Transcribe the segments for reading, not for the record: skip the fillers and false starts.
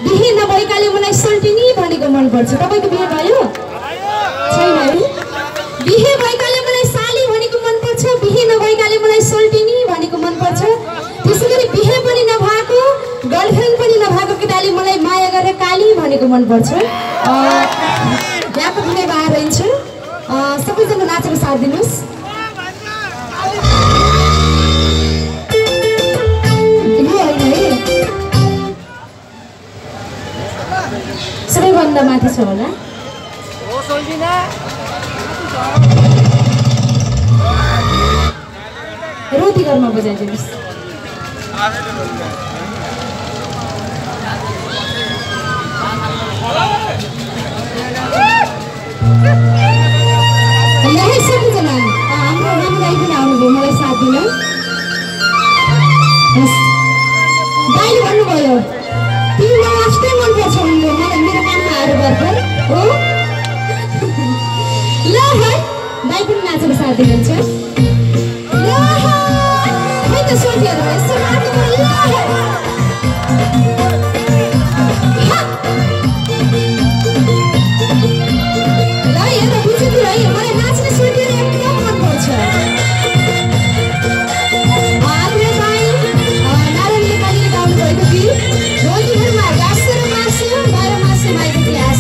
बिहे नभएकाले मलाई सल्टिनी भनेको मनपर्छ। तपाईँको बिहे भयो? छैन है? बिहे भएकाले मलाई साली भनेको मनपर्छ, बिहे नभएकाले मलाई सल्टिनी भनेको मनपर्छ। त्यसै गरी बिहे पनि नभएको, गर्लफ्रेन्ड पनि नभएको केटाले मलाई माया गरेर काली भनेको मनपर्छ। यहाँको बिहे भएर रहन्छ। सबैजना नाचेर साथ दिनुहोस्। सबैभन्दा माथि छ होला रोटी घरमा बजाइदिनुहोस्। यही सबैजना हाम्रो रामलाई पनि आउनुभयो मलाई साथ दिन। दाइले भन्नुभयो तिमीलाई लास्टै मनपर्छ भन्नुभयो मलाई मेरो काममा आएर भर्खर हो। ल है दाइ पनि नाचेर साथ दिनुहुन्छ। ल है त सोचेर यसो नाच्नु ल हेर बुझिदिनु है मलाई नाच्ने सोचेर एकदम मनपर्छ। हाम्रो दाइ नारायणले पानी गाउनु भएको गीत रोटीहरूमा घाँस र मासु 12 मासु माइको इतिहास।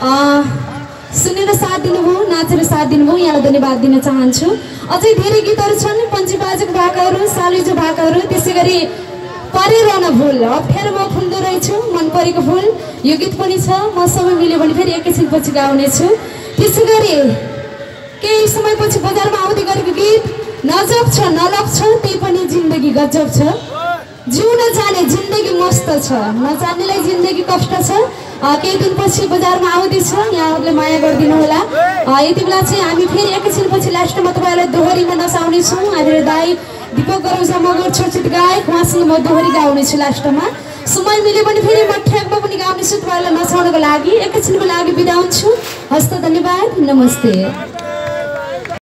सुनेर साथ दिनुभयो, नाचेर साथ दिनुभयो, यहाँलाई धन्यवाद दिन चाहन्छु। अझै धेरै गीतहरू छन्, पञ्ची बाजेको भाकाहरू, सालुजो भाकाहरू, त्यसै गरी परेर नभुल अप्ठ्यारोमा फुल्दो रहेछु मन परेको फुल, यो गीत पनि छ। म समय मिल्यो भने फेरि एकैछिनपछि गाउनेछु। त्यसै गरी केही समयपछि बजारमा आउँदै गरेको गीत नजब छ नलब छ, त्यही पनि जिन्दगी गजब छ। जिउन जाने जिन्दगी मस्त छ, नजान्नेलाई जिन्दगी कष्ट छ। केही दिनपछि बजारमा आउँदैछ, यहाँहरूले माया गरिदिनु होला। यति बेला चाहिँ हामी फेरि एकैछिनपछि लास्टमा तपाईँहरूलाई दोहोरीमा नसाउनेछौँ। आदरणीय दाई दीपक गरौजा मगर चर्चित गायक, उहाँसँग म दोहोरी गाउनेछु लास्टमा। समय मिल्यो भने फेरि म ठ्याकमा पनि गाउनेछु तपाईँहरूलाई नचाउनको लागि। एकैछिनको लागि बिदा हुन्छु। हस्त, धन्यवाद, नमस्ते।